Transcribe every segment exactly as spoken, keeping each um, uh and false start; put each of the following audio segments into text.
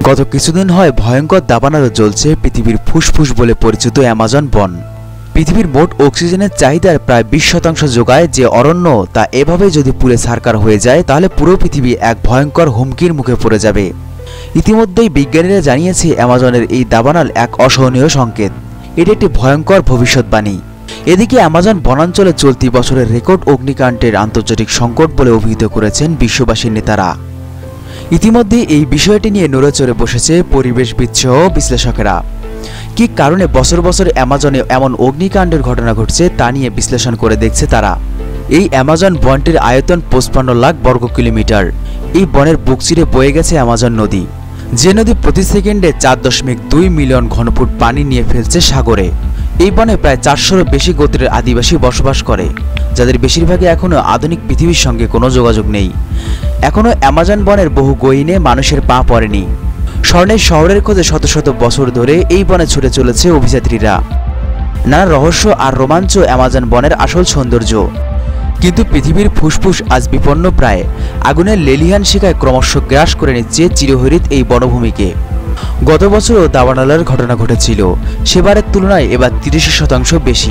গত কিছুদিন হয় ভয়ঙ্কর দাবানলে জ্বলছে পৃথিবীর ফুসফুস বলে পরিচিত অ্যামাজন বন। পৃথিবীর মোট অক্সিজেনের চাহিদার প্রায় বিশ শতাংশ যোগায় যে অরণ্য, তা এভাবে যদি পুড়ে ছারখার হয়ে যায় তাহলে পুরো পৃথিবী এক ভয়ঙ্কর হুমকির মুখে পড়ে যাবে। ইতিমধ্যেই বিজ্ঞানীরা জানিয়েছে অ্যামাজনের এই দাবানল এক অসহনীয় সংকেত। এটি একটি ভয়ঙ্কর ভবিষ্যৎবাণী। এদিকে অ্যামাজন বনাঞ্চলে চলতি বছরের রেকর্ড অগ্নিকাণ্ডের আন্তর্জাতিক সংকট বলে অভিহিত করেছেন বিশ্ববাসীর নেতারা। ইতিমধ্যে এই বিষয়টি নিয়ে নড়েচড়ে বসেছে পরিবেশবিদসহ বিশ্লেষকেরা। কি কারণে বছর বছর অ্যামাজনে এমন অগ্নিকাণ্ডের ঘটনা ঘটছে তা নিয়ে বিশ্লেষণ করে দেখছে তারা। এই অ্যামাজন বনটির আয়তন পঁচপান্ন লাখ বর্গ কিলোমিটার। এই বনের বুক চিরে বয়ে গেছে অ্যামাজন নদী, যে নদী প্রতি সেকেন্ডে চার দশমিক দুই মিলিয়ন ঘনফুট পানি নিয়ে ফেলছে সাগরে। এই বনে প্রায় চারশোরও বেশি গোত্রের আদিবাসী বসবাস করে, যাদের বেশিরভাগই এখনও আধুনিক পৃথিবীর সঙ্গে কোনো যোগাযোগ নেই। এখনও অ্যামাজন বনের বহু গহীনে মানুষের পা পড়েনি। স্বর্ণের শহরের খোঁজে শত শত বছর ধরে এই বনে ছুটে চলেছে অভিযাত্রীরা। নানা রহস্য আর রোমাঞ্চ অ্যামাজন বনের আসল সৌন্দর্য। কিন্তু পৃথিবীর ফুসফুস আজ বিপন্ন প্রায়। আগুনের লেলিহান শিখায় ক্রমশ গ্রাস করে নিচ্ছে চিরহরিত এই বনভূমিকে। গত বছরও দাবানলের ঘটনা ঘটেছিল, সেবারের তুলনায় এবার তিরিশ শতাংশ বেশি।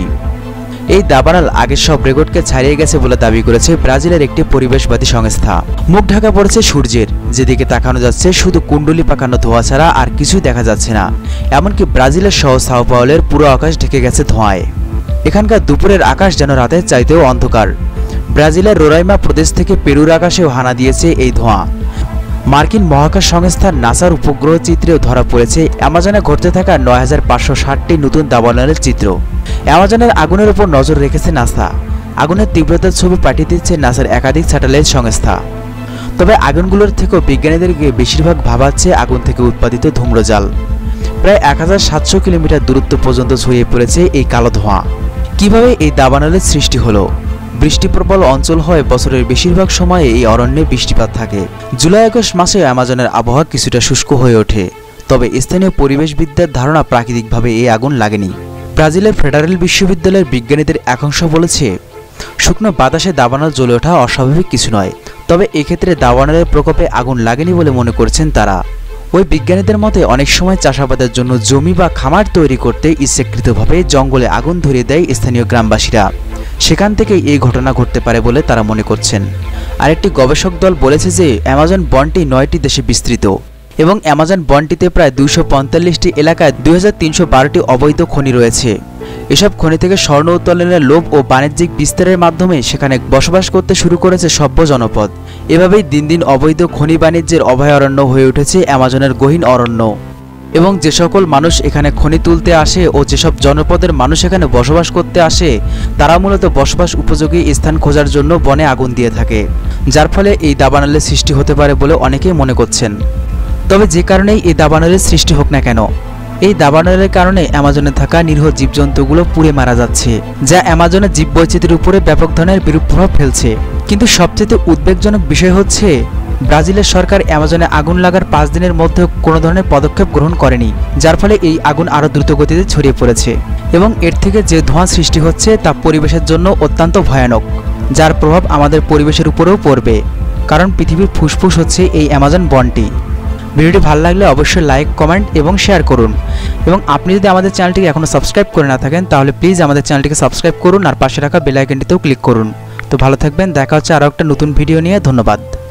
এই দাবানল আগের সব রেকর্ডকে ছাড়িয়ে গেছে বলে দাবি করেছে ব্রাজিলের একটি পরিবেশবাদী সংস্থা। মুখ ঢাকা পড়েছে সূর্যের, যেদিকে তাকানো যাচ্ছে শুধু কুণ্ডলি পাকানো ধোঁয়া ছাড়া আর কিছুই দেখা যাচ্ছে না। এমনকি ব্রাজিলের শহর সাও পাওলের পুরো আকাশ ঢেকে গেছে ধোঁয়ায়। এখানকার দুপুরের আকাশ যেন রাতের চাইতেও অন্ধকার। ব্রাজিলের রোরাইমা প্রদেশ থেকে পেরুর আকাশেও হানা দিয়েছে এই ধোঁয়া। মার্কিন মহাকাশ সংস্থার নাসার উপগ্রহ চিত্রেও ধরা পড়েছে অ্যামাজনে ঘটতে থাকা নয় হাজার পাঁচশো ষাটটি নতুন দাবানলের চিত্র। অ্যামাজনের আগুনের উপর নজর রেখেছে নাসা। আগুনের তীব্রতার ছবি পাঠিয়ে দিচ্ছে নাসার একাধিক স্যাটেলাইট সংস্থা। তবে আগুনগুলোর থেকেও বিজ্ঞানীদেরকে বেশিরভাগ ভাবাচ্ছে আগুন থেকে উৎপাদিত ধূম্রজাল। প্রায় এক হাজার সাতশো কিলোমিটার দূরত্ব পর্যন্ত ছড়িয়ে পড়েছে এই কালো ধোঁয়া। কিভাবে এই দাবানলের সৃষ্টি হলো? বৃষ্টিপ্রবল অঞ্চল হয় বছরের বেশিরভাগ সময়ে এই অরণ্যে বৃষ্টিপাত থাকে। জুলাই আগস্ট মাসে অ্যামাজনের আবহাওয়া কিছুটা শুষ্ক হয়ে ওঠে। তবে স্থানীয় পরিবেশবিদদের ধারণা প্রাকৃতিকভাবে এই আগুন লাগেনি। ব্রাজিলের ফেডারেল বিশ্ববিদ্যালয়ের বিজ্ঞানীদের একাংশ বলেছে, শুকনো বাতাসে দাবানল জ্বলে ওঠা অস্বাভাবিক কিছু নয়। তবে এক্ষেত্রে দাবানলের প্রকোপে আগুন লাগেনি বলে মনে করছেন তারা। ওই বিজ্ঞানীদের মতে অনেক সময় চাষাবাদের জন্য জমি বা খামার তৈরি করতে ইচ্ছাকৃতভাবে জঙ্গলে আগুন ধরিয়ে দেয় স্থানীয় গ্রামবাসীরা। সেখান থেকেই এই ঘটনা ঘটতে পারে বলে তারা মনে করছেন। আরেকটি গবেষক দল বলেছে যে অ্যামাজন বনটি নয়টি দেশে বিস্তৃত এবং অ্যামাজন বনটিতে প্রায় দুইশো পঁয়তাল্লিশটি এলাকায় দুই হাজার তিনশো বারোটি অবৈধ খনি রয়েছে। এসব খনি থেকে স্বর্ণ উত্তোলনের লোভ ও বাণিজ্যিক বিস্তারের মাধ্যমে সেখানে বসবাস করতে শুরু করেছে সভ্য জনপদ। এভাবেই দিন দিন অবৈধ খনি বাণিজ্যের অভয়ারণ্য হয়ে উঠেছে অ্যামাজনের গহীন অরণ্য। এবং যে সকল মানুষ এখানে খনি তুলতে আসে ও যেসব জনপদের মানুষ এখানে বসবাস করতে আসে, তারা মূলত বসবাস উপযোগী স্থান খোঁজার জন্য বনে আগুন দিয়ে থাকে, যার ফলে এই দাবানলের সৃষ্টি হতে পারে বলে অনেকেই মনে করছেন। তবে যে কারণেই এই দাবানলের সৃষ্টি হোক না কেন, এই দাবানলের কারণে অ্যামাজনে থাকা নিরীহ জীবজন্তুগুলো পুড়ে মারা যাচ্ছে, যা অ্যামাজনের জীববৈচিত্র্যের উপরে ব্যাপক ধরনের বিরূপ প্রভাব ফেলছে। কিন্তু সবচেয়ে উদ্বেগজনক বিষয় হচ্ছে, ব্রাজিলের সরকার অ্যামাজনে আগুন লাগার পাঁচ দিনের মধ্যে কোনো ধরনের পদক্ষেপ গ্রহণ করেনি, যার ফলে এই আগুন আরও দ্রুতগতিতে ছড়িয়ে পড়েছে। এবং এর থেকে যে ধোঁয়া সৃষ্টি হচ্ছে তা পরিবেশের জন্য অত্যন্ত ভয়ানক, যার প্রভাব আমাদের পরিবেশের উপরেও পড়বে। কারণ পৃথিবীর ফুসফুস হচ্ছে এই অ্যামাজন বনটি। ভিডিওটি ভালো লাগলে অবশ্যই লাইক, কমেন্ট এবং শেয়ার করুন। এবং আপনি যদি আমাদের চ্যানেলটিকে এখনও সাবস্ক্রাইব করে না থাকেন তাহলে প্লিজ আমাদের চ্যানেলটিকে সাবস্ক্রাইব করুন আর পাশে রাখা বেল আইকনটিতেও ক্লিক করুন। তো ভালো থাকবেন, দেখা হচ্ছে আরও একটা নতুন ভিডিও নিয়ে। ধন্যবাদ।